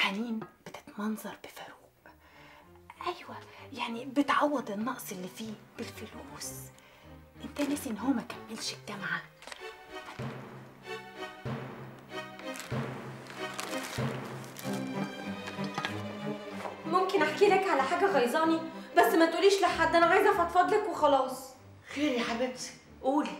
حنين بتتمنظر بفاروق. ايوه يعني بتعوض النقص اللي فيه بالفلوس. انت ناسي ان هو ما كملش الجامعه؟ ممكن احكي لك على حاجه غيظاني؟ بس ما تقوليش لحد، انا عايزه افضفض لك وخلاص. خير يا حبيبتي، قولي.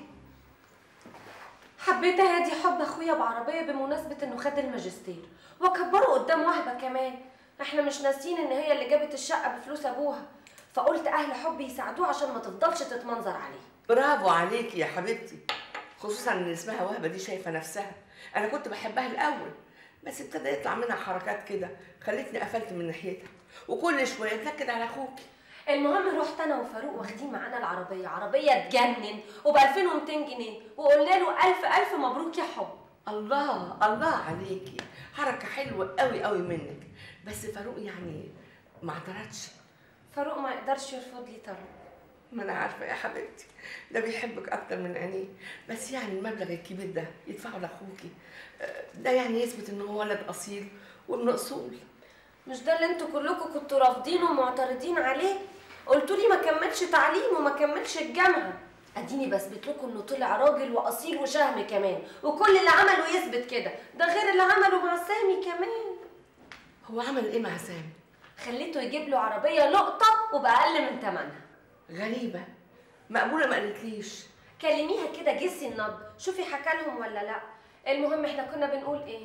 حبيت اهدي حب اخويا بعربيه بمناسبه انه خد الماجستير، واكبره قدام وهبه كمان. احنا مش ناسيين ان هي اللي جابت الشقه بفلوس ابوها، فقلت اهل حبي يساعدوه عشان ما تفضلش تتمنظر عليه. برافو عليكي يا حبيبتي، خصوصا ان اسمها وهبه دي شايفه نفسها. انا كنت بحبها الاول، بس ابتدى يطلع منها حركات كده خلتني قفلت من ناحيتها، وكل شويه تنكد على اخوكي. المهم رحت انا وفاروق واخدين معانا العربيه، عربيه تجنن وب 2200 جنيه، وقلنا له الف الف مبروك يا حب. الله الله عليكي، حركه حلوه قوي قوي منك. بس فاروق يعني ما اعترضش؟ فاروق ما يقدرش يرفض لي طلب. ما انا عارفه يا حبيبتي، ده بيحبك اكتر من عينيه، بس يعني المبلغ الكبير ده يدفعه لاخوكي، ده يعني يثبت ان هو ولد اصيل وابن اصول. مش ده اللي انتوا كلكم كنتوا رافضينه ومعترضين عليه؟ قلتوا لي ما كملش تعليم وما كملش الجامعه. اديني بثبت لكم انه طلع راجل واصيل وشهم كمان، وكل اللي عمله يثبت كده، ده غير اللي عمله مع سامي كمان. هو عمل ايه مع سامي؟ خليته يجيب له عربيه لقطه وباقل من ثمنها. غريبه، مقبوله ما قالتليش. كلميها كده جسي النبض، شوفي حكى لهم ولا لا. المهم احنا كنا بنقول ايه؟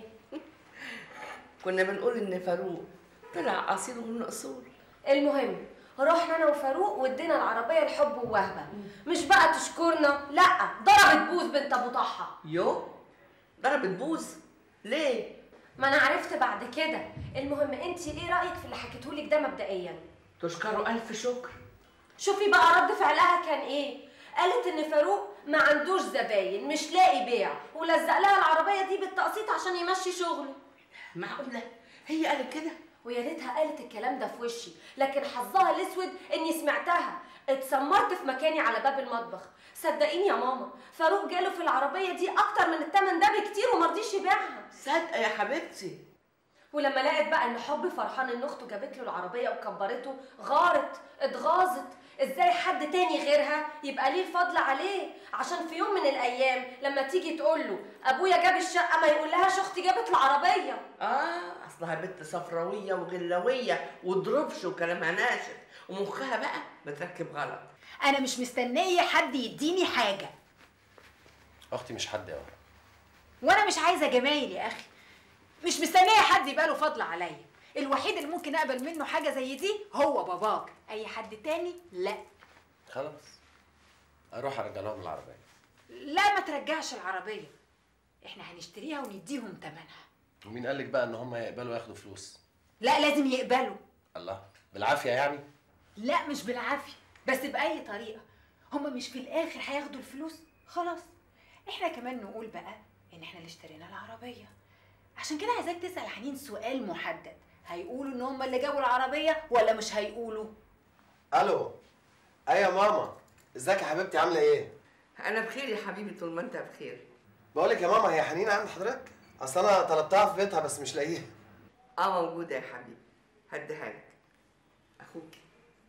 كنا بنقول ان فاروق طلع اصيل ومن اصول. المهم رحنا انا وفاروق وادينا العربيه لحب ووهبه، مش بقى تشكرنا، لا ضربت بوز بنت ابو طحه. يو ضربت بوز ليه؟ ما انا عرفت بعد كده. المهم انت ايه رايك في اللي حكيتهولك ده مبدئيا؟ تشكره الف شكر. شوفي بقى رد فعلها كان ايه. قالت ان فاروق ما عندوش زباين، مش لاقي بيع، ولزق لها العربيه دي بالتقسيط عشان يمشي شغله. معقوله هي قالت كده؟ ويا ريتها قالت الكلام ده في وشي، لكن حظها الاسود اني سمعتها. اتسمرت في مكاني على باب المطبخ. صدقيني يا ماما، فاروق جاله في العربيه دي اكتر من الثمن ده بكتير ومرضيش يبيعها. صادقه يا حبيبتي. ولما لقت بقى ان حب فرحان ان اخته جابت له العربيه وكبرته، غارت اتغاظت. ازاي حد تاني غيرها يبقى ليه الفضل عليه؟ عشان في يوم من الايام لما تيجي تقول له ابويا جاب الشقه ما يقولهاش اختي جابت العربيه. اصلها بنت صفراويه وغلاويه وضربش وكلامها ناشف، ومخها بقى متركب غلط. انا مش مستنيه حد يديني حاجه. اختي مش حد يا ورا. وانا مش عايزه جمايل يا اخي. مش مستنيه حد يبقى له فضل عليا. الوحيد اللي ممكن اقبل منه حاجه زي دي هو باباك، اي حد تاني لا. خلاص اروح ارجع لهم العربيه. لا ما ترجعش العربيه، احنا هنشتريها ونديهم ثمنها. ومين قالك بقى ان هم يقبلوا ياخدوا فلوس؟ لا لازم يقبلوا. الله، بالعافيه يعني؟ لا مش بالعافيه، بس باي طريقه. هم مش في الاخر هياخدوا الفلوس؟ خلاص احنا كمان نقول بقى ان احنا اللي اشترينا العربيه. عشان كده عايزاك تسال حنين سؤال محدد، هيقولوا ان هم اللي جابوا العربيه ولا مش هيقولوا؟ الو. ايوه يا ماما، ازيك يا حبيبتي، عامله ايه؟ انا بخير يا حبيبي طول ما انت بخير. بقول لك يا ماما، هي حنين عند حضرتك؟ اصل انا طلبتها في بيتها بس مش لاقيها. موجوده يا حبيبي، هديها لك. اخوكي.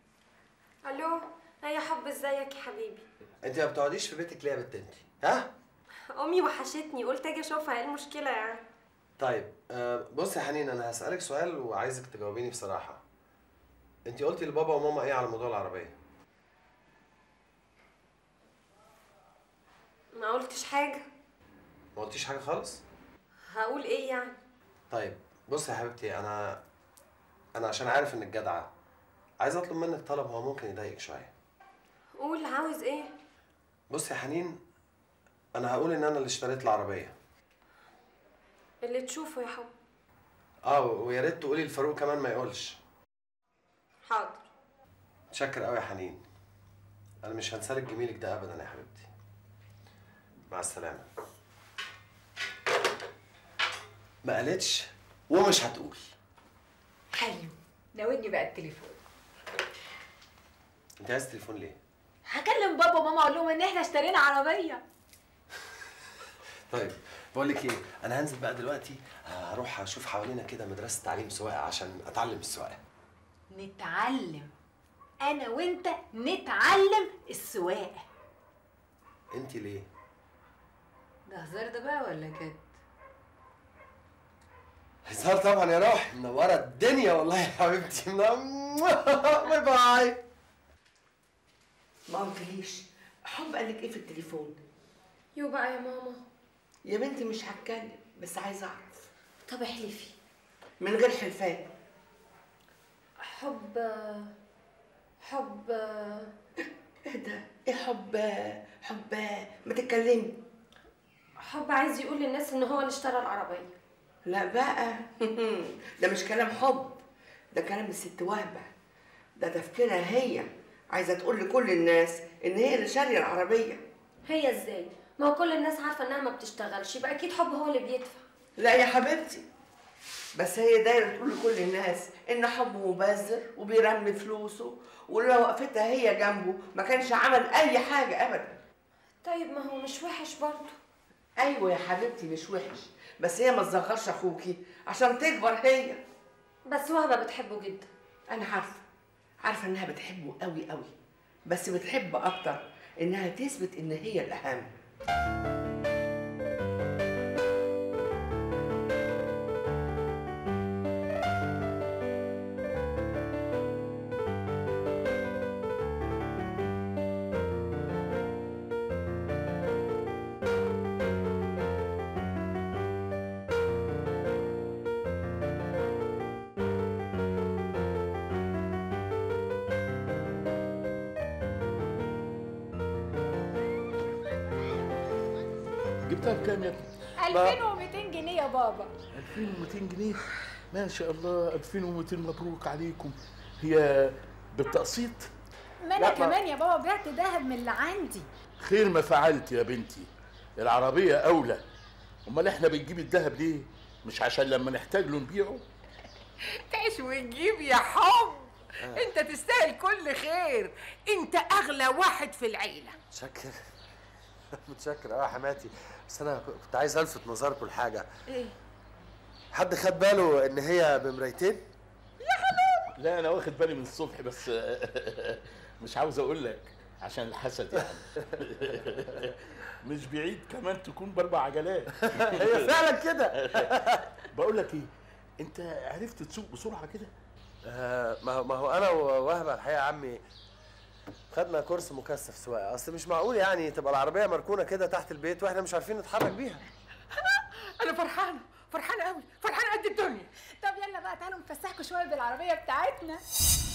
الو. يا حب ازيك يا حبيبي؟ انت ما بتقعديش في بيتك ليه يا بنت انت؟ ها؟ امي وحشتني، قلت اجي اشوفها، ايه المشكله يعني؟ طيب بص يا حنين، انا هسألك سؤال وعايزك تجاوبيني بصراحة. انت قلتي لبابا وماما ايه على موضوع العربية؟ ما قلتش حاجه. ما قلتيش حاجة خالص؟ هقول ايه يعني؟ طيب بص يا حبيبتي، انا عشان عارف انك جدعة، عايز اطلب منك طلب هو ممكن يضايقك شوية. قول، عاوز ايه؟ بص يا حنين، انا هقول ان انا اللي اشتريت العربية. اللي تشوفه يا حب. ويا ريت تقولي لفاروق كمان ما يقولش. حاضر. متشكر قوي يا حنين، انا مش هنسالك جميلك ده ابدا يا حبيبتي. مع السلامه. ما قالتش ومش هتقول. حلو، ناولني بقى التليفون. انت عايز تليفون ليه؟ هكلم بابا وماما اقول لهم ان احنا اشترينا عربيه. طيب بقول لك ايه، انا هنزل بقى دلوقتي، هروح اشوف حوالينا كده مدرسه تعليم سواقه عشان اتعلم السواقه. نتعلم انا وانت نتعلم السواقه. انت ليه؟ ده هزار ده بقى ولا كده؟ هزار طبعا يا روح، منوره الدنيا والله يا حبيبتي. باي باي. ما قلتليش حب قال لك ايه في التليفون؟ يو بقى يا ماما. يا بنتي مش هتكلم، بس عايزه اعرف. طب احلفي. من غير حلفان. حب ايه ده؟ ايه حب ما تتكلمي. حب عايز يقول للناس ان هو اللي اشترى العربيه. لا بقى ده مش كلام حب، ده كلام الست وهبه. ده تفكيرها هي، عايزه تقول لكل الناس ان هي اللي شاريه العربيه. هي ازاي؟ ما هو كل الناس عارفه انها ما بتشتغلش، يبقى اكيد حب هو اللي بيدفع. لا يا حبيبتي، بس هي دايره تقول لكل الناس ان حبه مبذر وبيرمي فلوسه، ولو وقفتها هي جنبه ما كانش عمل اي حاجه ابدا. طيب ما هو مش وحش برضه. ايوه يا حبيبتي مش وحش، بس هي ما تصغرش اخوكي عشان تكبر هي. بس وهبه بتحبه جدا. انا عارفه انها بتحبه قوي قوي، بس بتحب اكتر انها تثبت ان هي الاهم. جبتها بكام يا ابني؟ 2200 جنيه يا بابا. 2200 جنيه؟ ما شاء الله، 2200 مبروك عليكم. هي بالتقسيط؟ ما انا كمان يا بابا بعت دهب من اللي عندي. خير ما فعلت يا بنتي، العربية أولى. أمال إحنا بنجيب الدهب ليه؟ مش عشان لما نحتاج له نبيعه؟ تعيش وتجيب يا حب. انت تستاهل كل خير، انت اغلى واحد في العيله. متشكر. متشكر يا حماتي، بس انا كنت عايز الفت نظركم لحاجه. ايه؟ حد خد باله ان هي بمرايتين؟ لا أنا واخد بالي من الصبح، بس مش عاوز أقول لك عشان الحسد يعني. مش بعيد كمان تكون ب4 عجلات. هي فعلا كده. بقول لك إيه، أنت عرفت تسوق بسرعة كده؟ ما هو انا ووهبه الحقيقه يا عمي خدنا كورس مكثف سواقه. اصل مش معقول يعني تبقى العربيه مركونه كده تحت البيت واحنا مش عارفين نتحرك بيها. انا فرحانه قوي، فرحانه قد الدنيا. طب يلا بقى تعالوا نفسحكم شويه بالعربيه بتاعتنا.